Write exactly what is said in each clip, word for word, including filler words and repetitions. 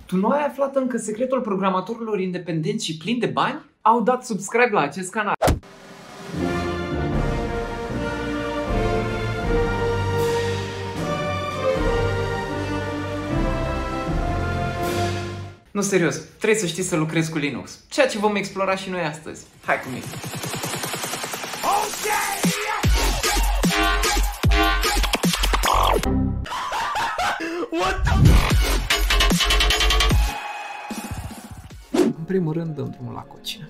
Tu nu ai aflat încă secretul programatorilor independenți și plini de bani? Au dat subscribe la acest canal. Nu, serios, trebuie să știi să lucrezi cu Linux. Ceea ce vom explora și noi astăzi. Hai cu mine! What the... În primul rând dăm drumul la cocină.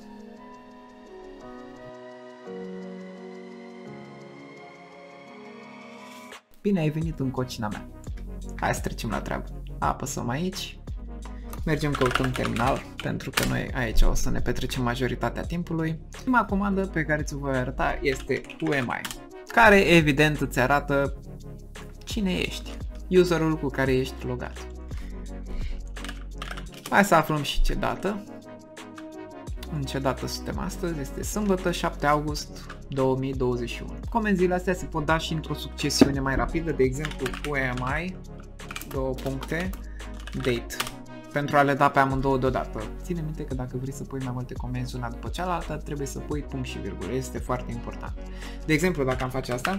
Bine ai venit în cocina mea. Hai să trecem la treabă. Apăsăm aici. Mergem, căutăm terminal, pentru că noi aici o să ne petrecem majoritatea timpului. Prima comandă pe care ți-o voi arăta este who am I, care evident îți arată cine ești, userul cu care ești logat. Hai să aflăm și ce dată. În ce dată suntem astăzi? Este sâmbătă, șapte august două mii douăzeci și unu. Comenzile astea se pot da și într-o succesiune mai rapidă, de exemplu who am I, două puncte, date. Pentru a le da pe amândouă deodată. Ține minte că dacă vrei să pui mai multe comenzi una după cealaltă, trebuie să pui punct și virgulă. Este foarte important. De exemplu, dacă am face asta,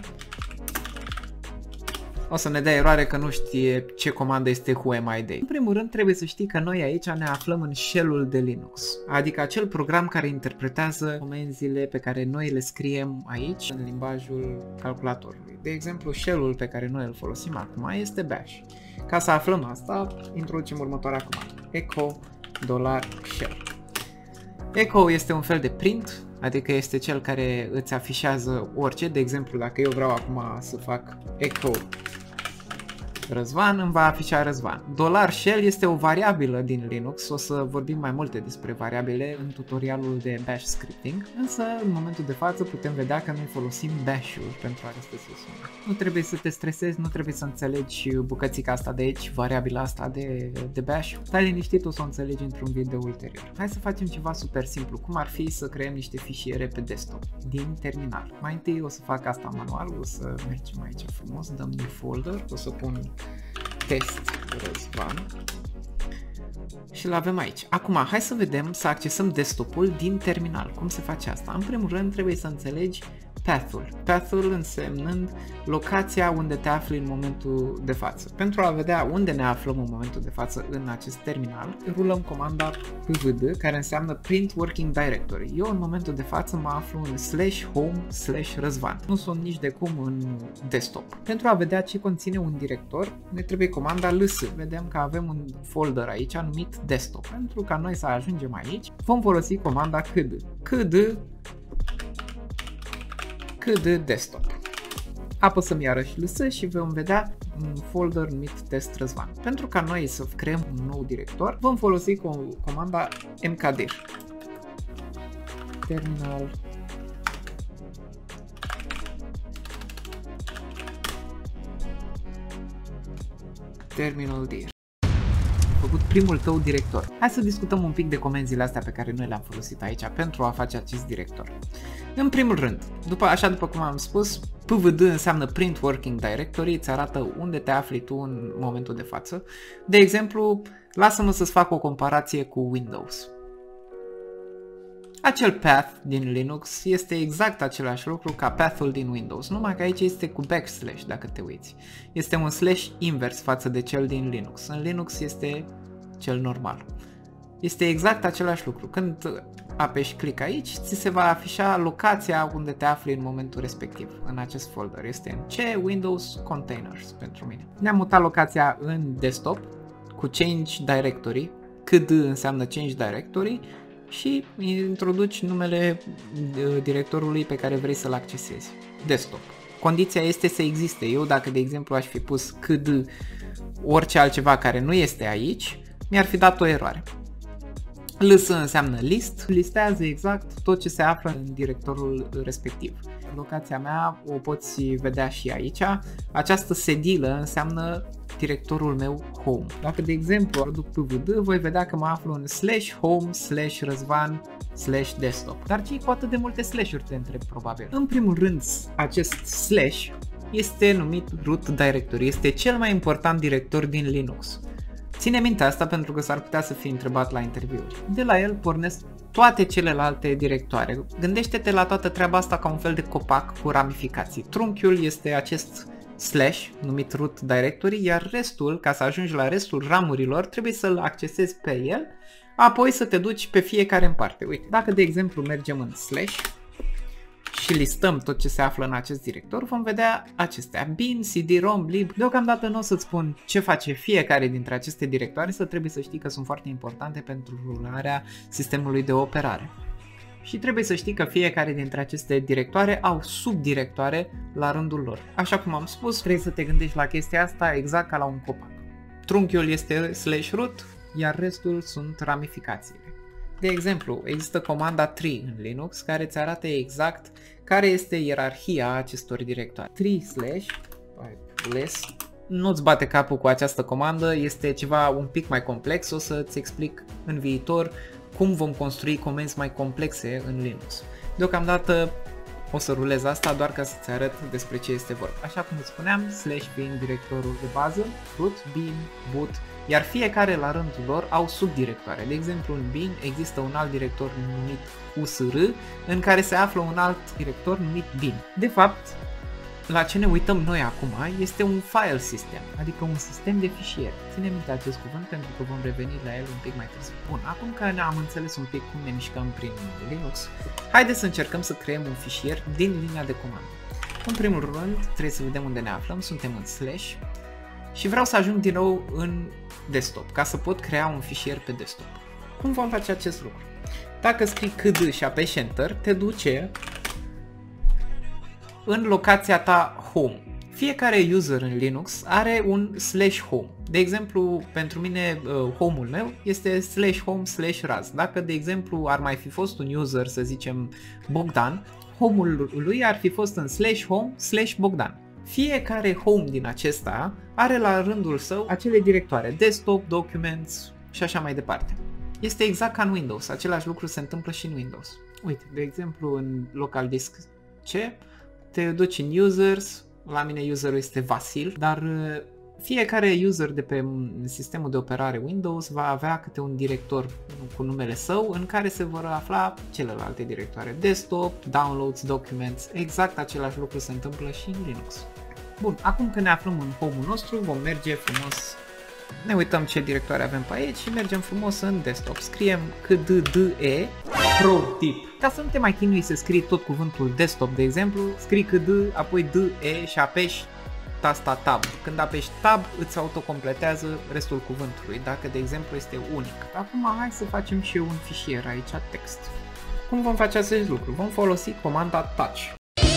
o să ne dea eroare că nu știe ce comandă este who am I date. În primul rând, trebuie să știi că noi aici ne aflăm în shell-ul de Linux, adică acel program care interpretează comenzile pe care noi le scriem aici în limbajul calculatorului. De exemplu, shell-ul pe care noi îl folosim acum este bash. Ca să aflăm asta, introducem următoarea comandă: echo $shell. Echo este un fel de print, adică este cel care îți afișează orice. De exemplu, dacă eu vreau acum să fac echo Răzvan, îmi va afișa Răzvan. $shell este o variabilă din Linux, o să vorbim mai multe despre variabile în tutorialul de bash scripting, însă în momentul de față putem vedea că noi folosim bash-ul pentru aceste sesiuni. Nu trebuie să te stresezi, nu trebuie să înțelegi bucățica asta de aici, variabila asta de, de bash. Stai liniștit, o să o înțelegi într-un video ulterior. Hai să facem ceva super simplu, cum ar fi să creăm niște fișiere pe desktop din terminal. Mai întâi o să fac asta manual, o să mergem aici frumos, dăm new folder, o să pun test Răzvan și îl avem aici. Acum, hai să vedem, să accesăm desktopul din terminal. Cum se face asta? În primul rând trebuie să înțelegi path-ul. Path-ul însemnând locația unde te afli în momentul de față. Pentru a vedea unde ne aflăm în momentul de față în acest terminal, rulăm comanda pvd, care înseamnă print working directory. Eu în momentul de față mă aflu în slash home slash Răzvan. Nu sunt nici de cum în desktop. Pentru a vedea ce conține un director, ne trebuie comanda ls. Vedem că avem un folder aici numit desktop. Pentru ca noi să ajungem aici, vom folosi comanda kd. kd kd desktop. Apăsăm iarăși ls și vom vedea un folder numit test Răzvan. Pentru ca noi să creăm un nou director, vom folosi comanda mkdir. Terminal terminal dir. Făcut primul tău director. Hai să discutăm un pic de comenzile astea pe care noi le-am folosit aici pentru a face acest director. În primul rând, după, așa după cum am spus, pvd înseamnă print working directory, îți arată unde te afli tu în momentul de față. De exemplu, lasă-mă să-ți fac o comparație cu Windows. Acel path din Linux este exact același lucru ca path-ul din Windows, numai că aici este cu backslash, dacă te uiți. Este un slash invers față de cel din Linux. În Linux este cel normal. Este exact același lucru. Când apeși click aici, ți se va afișa locația unde te afli în momentul respectiv, în acest folder. Este în C, Windows, Containers pentru mine. Ne-am mutat locația în desktop cu change directory. kd înseamnă change directory și introduci numele directorului pe care vrei să-l accesezi. Desktop. Condiția este să existe. Eu dacă de exemplu aș fi pus kd orice altceva care nu este aici, mi-ar fi dat o eroare. ls înseamnă list, listează exact tot ce se află în directorul respectiv. Locația mea o poți vedea și aici. Această sedilă înseamnă directorul meu home. Dacă de exemplu produc pvd, voi vedea că mă aflu în slash home slash Răzvan slash desktop. Dar ce cu atât de multe slash-uri, te întreb probabil? În primul rând, acest slash este numit root directory, este cel mai important director din Linux. Ține minte asta pentru că s-ar putea să fii întrebat la interviuri. De la el pornesc toate celelalte directoare. Gândește-te la toată treaba asta ca un fel de copac cu ramificații. Trunchiul este acest slash numit root directory, iar restul, ca să ajungi la restul ramurilor, trebuie să-l accesezi pe el, apoi să te duci pe fiecare în parte. Uite, dacă de exemplu mergem în slash și listăm tot ce se află în acest director, vom vedea acestea: bin, cd, rom, lib. Deocamdată nu o să-ți spun ce face fiecare dintre aceste directoare, să trebuie să știi că sunt foarte importante pentru rularea sistemului de operare. Și trebuie să știi că fiecare dintre aceste directoare au subdirectoare la rândul lor. Așa cum am spus, trebuie să te gândești la chestia asta exact ca la un copac. Trunchiul este slash root, iar restul sunt ramificațiile. De exemplu, există comanda tree în Linux care îți arată exact care este ierarhia acestor directoare. tree slash less. Nu-ți bate capul cu această comandă, este ceva un pic mai complex, o să-ți explic în viitor cum vom construi comenzi mai complexe în Linux. Deocamdată o să rulez asta doar ca să-ți arăt despre ce este vorba. Așa cum îți spuneam, slash bin directorul de bază, root, bin, boot, iar fiecare la rândul lor au subdirectoare. De exemplu, în bin există un alt director numit U S R, în care se află un alt director numit bin. De fapt, la ce ne uităm noi acum este un file system, adică un sistem de fișiere. Ține minte acest cuvânt pentru că vom reveni la el un pic mai târziu. Bun, acum că ne-am înțeles un pic cum ne mișcăm prin Linux, haideți să încercăm să creăm un fișier din linia de comandă. În primul rând, trebuie să vedem unde ne aflăm, suntem în slash și vreau să ajung din nou în desktop, ca să pot crea un fișier pe desktop. Cum vom face acest lucru? Dacă scrii cd și apeși Enter, te duce în locația ta home. Fiecare user în Linux are un slash home. De exemplu, pentru mine home-ul meu este slash home slash raz. Dacă de exemplu ar mai fi fost un user, să zicem Bogdan, home-ul lui ar fi fost în slash home slash Bogdan. Fiecare home din acesta are la rândul său acele directoare, desktop, documents și așa mai departe. Este exact ca în Windows, același lucru se întâmplă și în Windows. Uite, de exemplu în local disk C, te duci în users, la mine userul este Vasil, dar fiecare user de pe sistemul de operare Windows va avea câte un director cu numele său în care se vor afla celelalte directoare, desktop, downloads, documents, exact același lucru se întâmplă și în Linux. Bun, acum că ne aflăm în home-ul nostru, vom merge frumos, ne uităm ce directoare avem pe aici și mergem frumos în desktop. Scriem kdde, pro tip. Ca să nu te mai chinui să scrii tot cuvântul desktop, de exemplu, scrii kd, apoi de și apeși tasta tab. Când apeși tab, îți autocompletează restul cuvântului, dacă de exemplu este unic. Acum hai să facem și un fișier aici, text. Cum vom face acest lucru? Vom folosi comanda touch.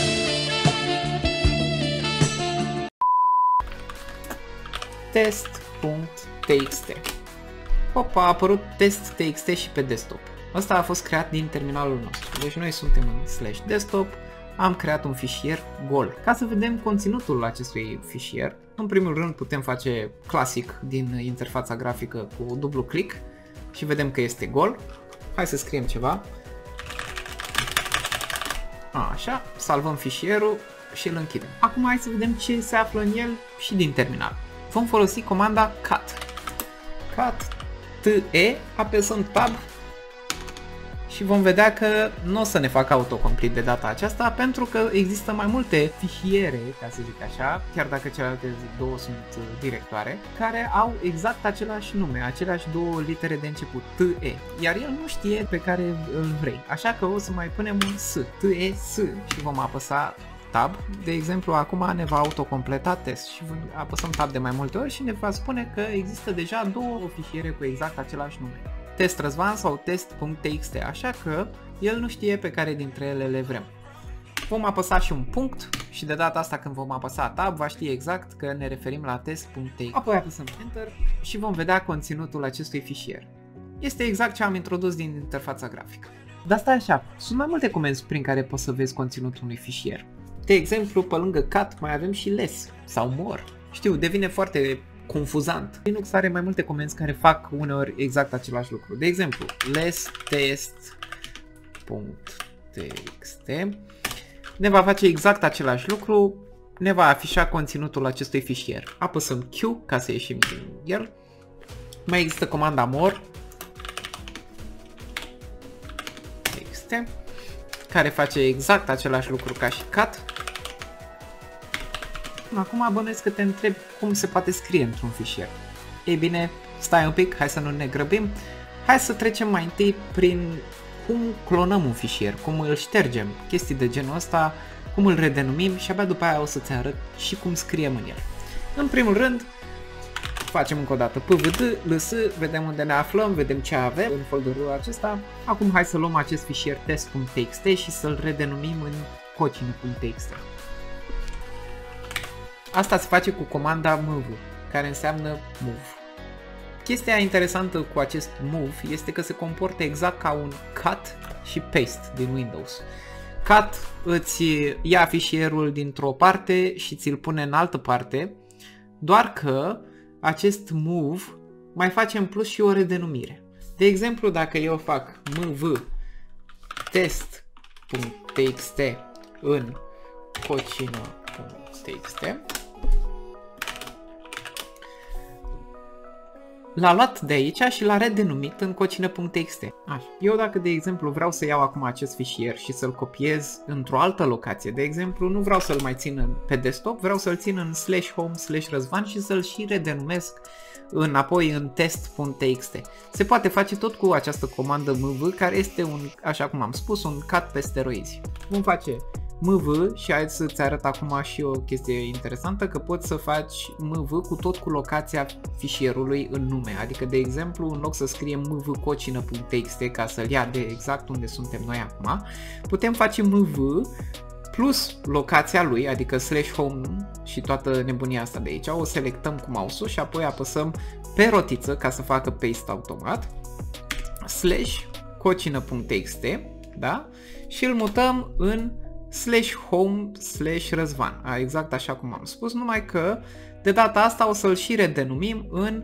test.txt. Hop, a apărut test.txt și pe desktop. Asta a fost creat din terminalul nostru. Deci noi suntem în slash desktop, am creat un fișier gol. Ca să vedem conținutul acestui fișier, în primul rând putem face clasic din interfața grafică cu dublu click și vedem că este gol. Hai să scriem ceva. Așa, salvăm fișierul și îl închidem. Acum hai să vedem ce se află în el și din terminal. Vom folosi comanda cut. Cut te, apăsăm tab și vom vedea că nu o să ne facă autocomplete de data aceasta pentru că există mai multe fișiere, ca să zic așa, chiar dacă celelalte două sunt directoare, care au exact același nume, aceleași două litere de început, te, iar el nu știe pe care îl vrei, așa că o să mai punem un s, te, s și vom apăsa tab. De exemplu, acum ne va autocompleta test și apăsăm tab de mai multe ori și ne va spune că există deja două fișiere cu exact același nume. Test Răzvan sau test.txt, așa că el nu știe pe care dintre ele le vrem. Vom apăsa și un punct și de data asta când vom apăsa tab va ști exact că ne referim la test.txt. Apoi apăsăm Enter și vom vedea conținutul acestui fișier. Este exact ce am introdus din interfața grafică. Dar stai așa, sunt mai multe comenzi prin care poți să vezi conținutul unui fișier. De exemplu, pe lângă cut mai avem și less sau more. Știu, devine foarte confuzant. Linux are mai multe comenzi care fac uneori exact același lucru. De exemplu, less test.txt ne va face exact același lucru, ne va afișa conținutul acestui fișier. Apăsăm Q ca să ieșim din el Mai există comanda more txt, care face exact același lucru ca și cut. Acum bănuiesc că te întreb cum se poate scrie într-un fișier. Ei bine, stai un pic, hai să nu ne grăbim. Hai să trecem mai întâi prin cum clonăm un fișier, cum îl ștergem, chestii de genul ăsta, cum îl redenumim și abia după aia o să-ți arăt și cum scriem în el. În primul rând, facem încă o dată pvd, ls, vedem unde ne aflăm, vedem ce avem în folderul acesta. Acum hai să luăm acest fișier test.txt și să-l redenumim în cocine.txt. Asta se face cu comanda move, care înseamnă move. Chestia interesantă cu acest move este că se comportă exact ca un cut și paste din Windows. Cut îți ia fișierul dintr-o parte și ți-l pune în altă parte, doar că acest move mai face în plus și o redenumire. De exemplu, dacă eu fac mv test.txt în cocina.txt, l-a luat de aici și l-a redenumit în cocina.txt. Așa. Eu dacă de exemplu vreau să iau acum acest fișier și să-l copiez într-o altă locație, de exemplu nu vreau să-l mai țin pe desktop, vreau să-l țin în slash home slash răzvan și să-l și redenumesc înapoi în test.txt. Se poate face tot cu această comandă mv, care este un, așa cum am spus, un cut pe steroizi. Vom face mv și hai să-ți arăt acum și o chestie interesantă, că poți să faci mv cu tot cu locația fișierului în nume. Adică, de exemplu, în loc să scriem mv cocina.txt ca să-l ia de exact unde suntem noi acum, putem face mv plus locația lui, adică slash home și toată nebunia asta de aici. O selectăm cu mouse-ul și apoi apăsăm pe rotiță ca să facă paste automat, slash cocina.txt, da? Și îl mutăm în slash home slash răzvan, exact așa cum am spus, numai că de data asta o să-l și redenumim în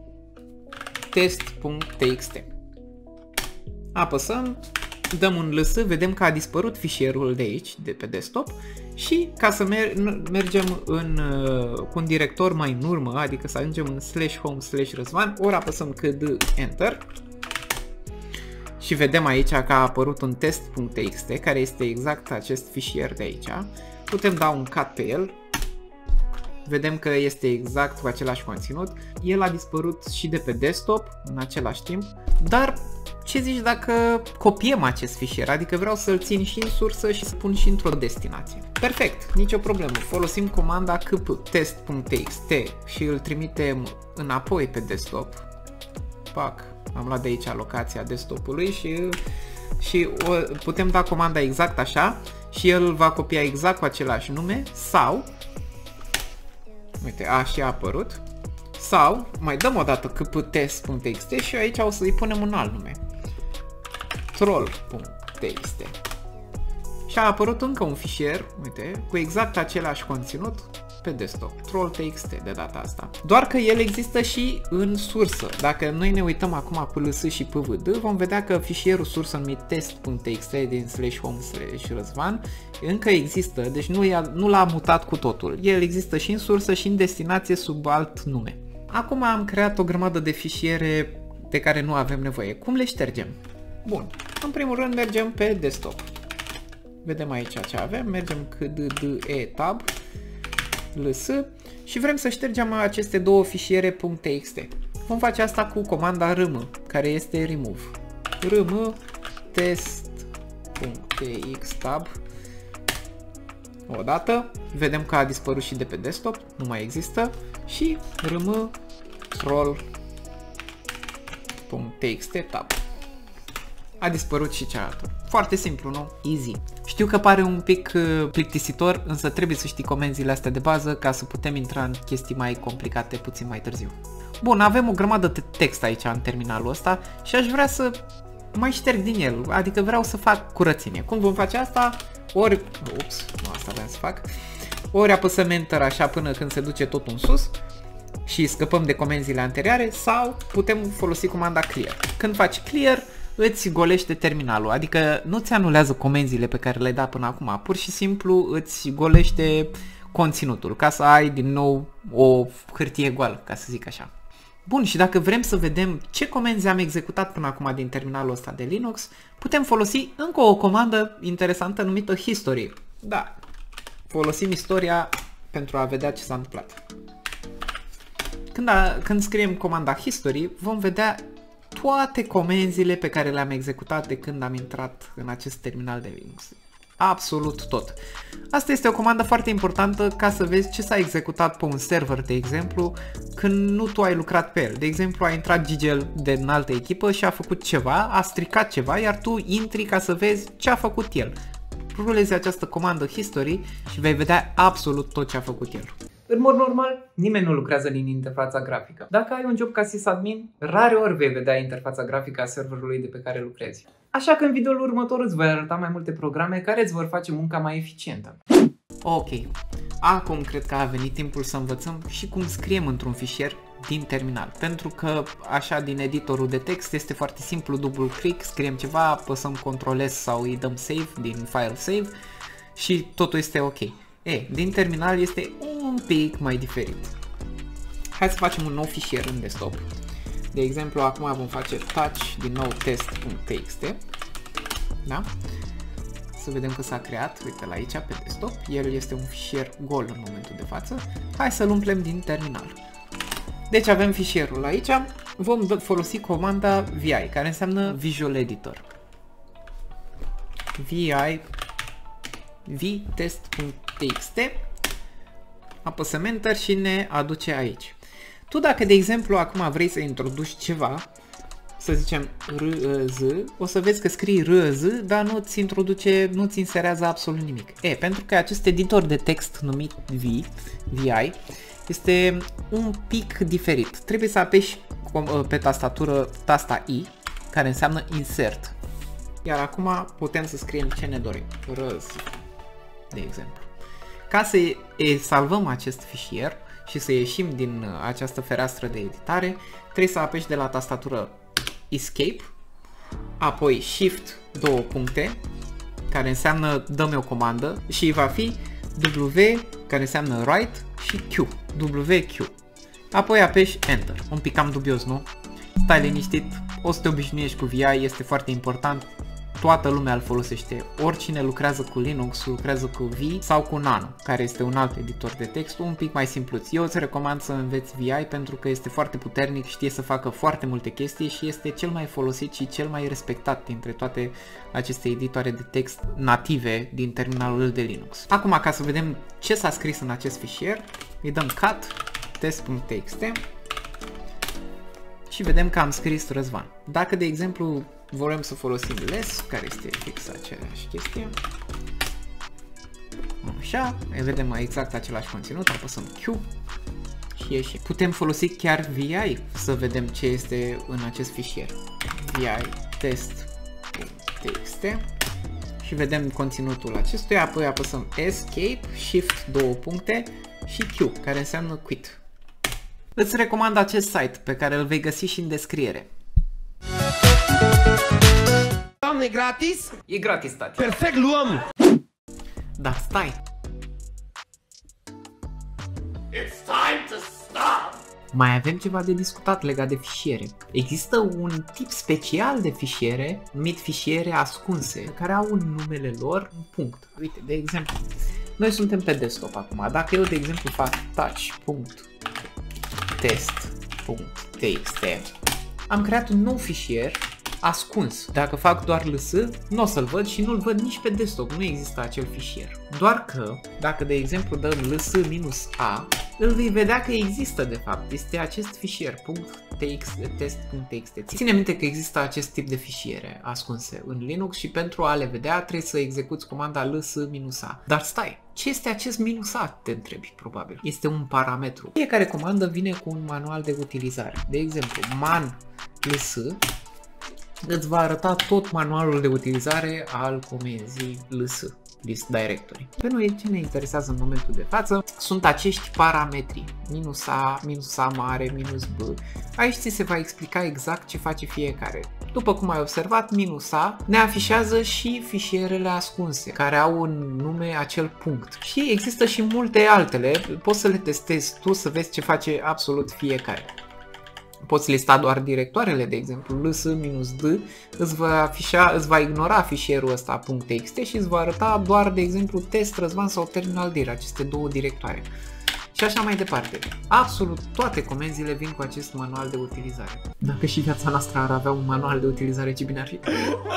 test.txt. Apăsăm, dăm un ls, vedem că a dispărut fișierul de aici, de pe desktop, și ca să mer mergem în, cu un director mai în urmă, adică să ajungem în slash home slash răzvan, ori apăsăm cd enter. Și vedem aici că a apărut un test.txt, care este exact acest fișier de aici. Putem da un cut pe el. Vedem că este exact cu același conținut. El a dispărut și de pe desktop în același timp. Dar ce zici dacă copiem acest fișier? Adică vreau să-l țin și în sursă și să pun și într-o destinație. Perfect, nicio problemă. Folosim comanda kp test.txt și îl trimitem înapoi pe desktop. Pac. Am luat de aici locația desktopului și, și o, putem da comanda exact așa și el va copia exact cu același nume sau, uite, a și a apărut, sau mai dăm o dată kp test.txt și aici o să-i punem un alt nume, troll.txt. Și a apărut încă un fișier, uite, cu exact același conținut pe desktop, troll.txt de data asta. Doar că el există și în sursă. Dacă noi ne uităm acum cu ls și pvd, vom vedea că fișierul sursă numit test.txt din slash home slash răzvan încă există, deci nu, nu l-a mutat cu totul. El există și în sursă și în destinație sub alt nume. Acum am creat o grămadă de fișiere de care nu avem nevoie. Cum le ștergem? Bun, în primul rând mergem pe desktop. Vedem aici ce avem, mergem cd e tab ls și vrem să ștergem aceste două fișiere .txt. Vom face asta cu comanda rm, care este remove. Rm test.txtab. Odată, vedem că a dispărut și de pe desktop, nu mai există, și rm troll.txt tab. A dispărut și cealaltă. Foarte simplu, nu? Easy. Știu că pare un pic uh, plictisitor, însă trebuie să știi comenzile astea de bază ca să putem intra în chestii mai complicate puțin mai târziu. Bun, avem o grămadă de text aici în terminalul ăsta și aș vrea să mai șterg din el, adică vreau să fac curățenie. Cum vom face asta? Ori, ups, nu asta vreau să fac, ori apăsăm Enter așa până când se duce tot în sus și scăpăm de comenzile anterioare, sau putem folosi comanda clear. Când faci clear, îți golește terminalul, adică nu ți anulează comenzile pe care le-ai dat până acum, pur și simplu îți golește conținutul, ca să ai din nou o hârtie goală, ca să zic așa. Bun, și dacă vrem să vedem ce comenzi am executat până acum din terminalul ăsta de Linux, putem folosi încă o comandă interesantă numită history. Da, folosim istoria pentru a vedea ce s-a întâmplat. Când, a, când scriem comanda history, vom vedea toate comenzile pe care le-am executat de când am intrat în acest terminal de Linux. Absolut tot. Asta este o comandă foarte importantă ca să vezi ce s-a executat pe un server, de exemplu, când nu tu ai lucrat pe el. De exemplu, a intrat Gigel de în altă echipă și a făcut ceva, a stricat ceva, iar tu intri ca să vezi ce a făcut el. Rulezi această comandă history și vei vedea absolut tot ce a făcut el. În mod normal, nimeni nu lucrează din interfața grafică. Dacă ai un job ca sysadmin, rare ori vei vedea interfața grafică a serverului de pe care lucrezi. Așa că în videoul următor îți voi arăta mai multe programe care îți vor face munca mai eficientă. Ok, acum cred că a venit timpul să învățăm și cum scriem într-un fișier din terminal. Pentru că așa din editorul de text este foarte simplu, dublu click, scriem ceva, apăsăm control S sau îi dăm save din file save și totul este ok. E, din terminal este un pic mai diferit. Hai să facem un nou fișier în desktop. De exemplu, acum vom face touch din nou test.txt. Da? Să vedem că s-a creat, uite-l aici pe desktop. El este un fișier gol în momentul de față. Hai să-l umplem din terminal. Deci avem fișierul aici. Vom folosi comanda vi, care înseamnă Visual Editor. vi vtest.txt. Apăsăm Enter și ne aduce aici. Tu dacă, de exemplu, acum vrei să introduci ceva, să zicem rz, o să vezi că scrii rz, dar nu-ți introduce, nu-ți inserează absolut nimic. E, pentru că acest editor de text numit vi, vi, este un pic diferit. Trebuie să apeși pe tastatură tasta I, care înseamnă insert. Iar acum putem să scriem ce ne dorim. Rz, de exemplu. Ca să salvăm acest fișier și să ieșim din această fereastră de editare, trebuie să apeși de la tastatură Escape, apoi Shift două puncte, care înseamnă dă-mi o comandă, și va fi W, care înseamnă write, și Q, W Q. Apoi apeși Enter. Un pic cam dubios, nu? Stai liniștit, o să te obișnuiești cu vi, este foarte important. Toată lumea îl folosește. Oricine lucrează cu Linux, lucrează cu Vi sau cu Nano, care este un alt editor de text, un pic mai simpluț. Eu îți recomand să înveți vi pentru că este foarte puternic, știe să facă foarte multe chestii și este cel mai folosit și cel mai respectat dintre toate aceste editoare de text native din terminalul de Linux. Acum, ca să vedem ce s-a scris în acest fișier, îi dăm cat test.txt și vedem că am scris Răzvan. Dacă, de exemplu, vrem să folosim less, care este fix aceeași chestie, așa, vedem exact același conținut, apăsăm Q și ieșim. Putem folosi chiar vi să vedem ce este în acest fișier. vi test.txt și vedem conținutul acestuia, apoi apăsăm Escape, Shift două puncte și Q, care înseamnă quit. Îți recomand acest site pe care îl vei găsi și în descriere. Doamne, gratis? E gratis, tati. Perfect, luăm! Dar stai! It's time to stop! Mai avem ceva de discutat legat de fișiere. Există un tip special de fișiere, numit fișiere ascunse, care au în numele lor un punct. Uite, de exemplu, noi suntem pe desktop acum. Dacă eu, de exemplu, fac touch.test.txt, am creat un nou fișier ascuns. Dacă fac doar ls, nu o să-l văd și nu-l văd nici pe desktop, nu există acel fișier. Doar că, dacă de exemplu dăm ls-a, îl vei vedea că există de fapt, este acest fișier .test.txt. Ține minte că există acest tip de fișiere ascunse în Linux și pentru a le vedea trebuie să execuți comanda ls-a. Dar stai, ce este acest -a, te întrebi probabil. Este un parametru. Fiecare comandă vine cu un manual de utilizare. De exemplu, man ls îți va arăta tot manualul de utilizare al comenzii ls, list directory. Pe noi ce ne interesează în momentul de față sunt acești parametri, minus a, minus a mare, minus b. Aici ți se va explica exact ce face fiecare. După cum ai observat, minus a ne afișează și fișierele ascunse, care au în nume acel punct. Și există și multe altele, poți să le testezi tu să vezi ce face absolut fiecare. poți lista doar directoarele, de exemplu, ls-d, îți va afișa, îți va ignora fișierul ăsta .txt și îți va arăta doar, de exemplu, test, răzvan sau terminal dir, aceste două directoare. Și așa mai departe. Absolut toate comenzile vin cu acest manual de utilizare. Dacă și viața noastră ar avea un manual de utilizare, ce bine ar fi.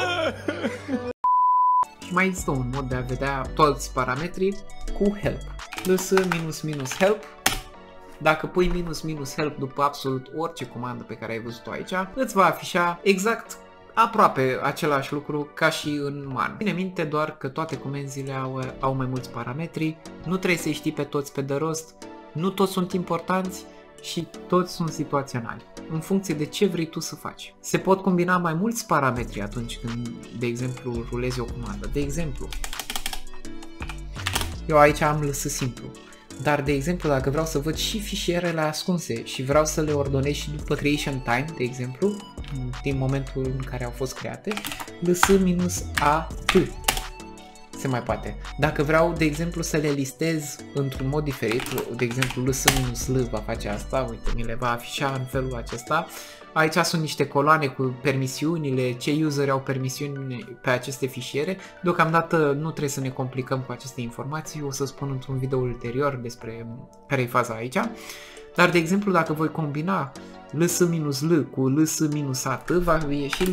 Și mai există un mod de a vedea toți parametrii cu help. ls-help. Dacă pui minus minus help după absolut orice comandă pe care ai văzut-o aici, îți va afișa exact aproape același lucru ca și în man. Ține minte doar că toate comenzile au, au mai mulți parametri, nu trebuie să-i știi pe toți pe de rost, nu toți sunt importanți și toți sunt situaționali, în funcție de ce vrei tu să faci. Se pot combina mai mulți parametri atunci când, de exemplu, rulezi o comandă. De exemplu, eu aici am ls simplu. Dar, de exemplu, dacă vreau să văd și fișierele ascunse și vreau să le ordonez și după creation time, de exemplu, din momentul în care au fost create, ls-at se mai poate. Dacă vreau, de exemplu, să le listez într-un mod diferit, de exemplu, ls-l va face asta, uite, mi le va afișa în felul acesta. Aici sunt niște coloane cu permisiunile, ce user au permisiuni pe aceste fișiere. Deocamdată nu trebuie să ne complicăm cu aceste informații, o să spun într-un video ulterior despre care e faza aici. Dar, de exemplu, dacă voi combina ls-l cu ls-at, va ieși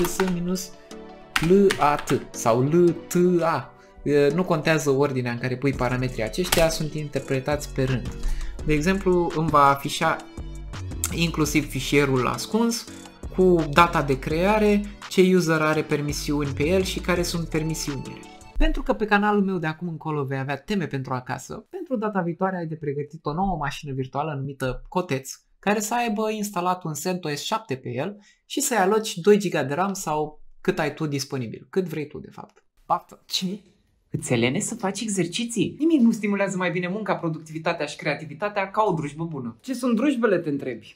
ls-lat sau lta. Nu contează ordinea în care pui parametrii aceștia, sunt interpretați pe rând. De exemplu, îmi va afișa inclusiv fișierul ascuns cu data de creare, ce user are permisiuni pe el și care sunt permisiunile. Pentru că pe canalul meu de acum încolo vei avea teme pentru acasă, pentru data viitoare ai de pregătit o nouă mașină virtuală numită Coteț, care să aibă instalat un CentOS șapte pe el și să-i aloci doi giga de RAM sau cât ai tu disponibil, cât vrei tu de fapt. Baftă! Ce? Îți elene să faci exerciții? Nimic nu stimulează mai bine munca, productivitatea și creativitatea ca o drujbă bună. Ce sunt drujbele, te întrebi?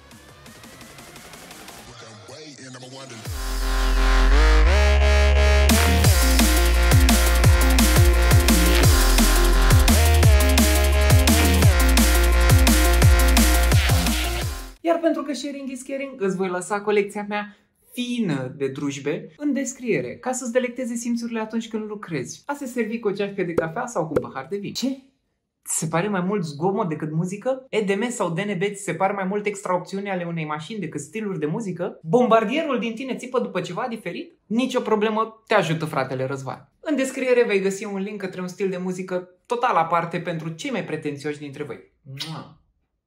Iar pentru că sharing is caring, îți voi lăsa colecția mea fină de drujbe în descriere, ca să-ți delecteze simțurile atunci când lucrezi. A se servi cu o ceașcă de cafea sau cu un pahar de vin. Ce? Ți se pare mai mult zgomot decât muzică? E D M sau D N B ți se par mai mult extraopțiuni ale unei mașini decât stiluri de muzică? Bombardierul din tine țipă după ceva diferit? Nici o problemă, te ajută fratele Răzvan. În descriere vei găsi un link către un stil de muzică total aparte pentru cei mai pretențioși dintre voi. Mua!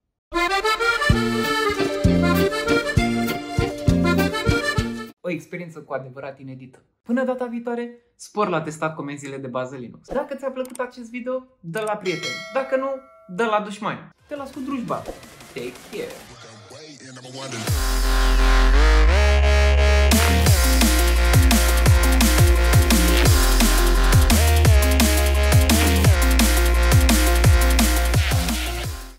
O experiență cu adevărat inedită. Până data viitoare, spor la testat comenzile de bază Linux. Dacă ți-a plăcut acest video, dă-l la prieteni. Dacă nu, dă-l la dușmani. Te las cu drujba. Take care!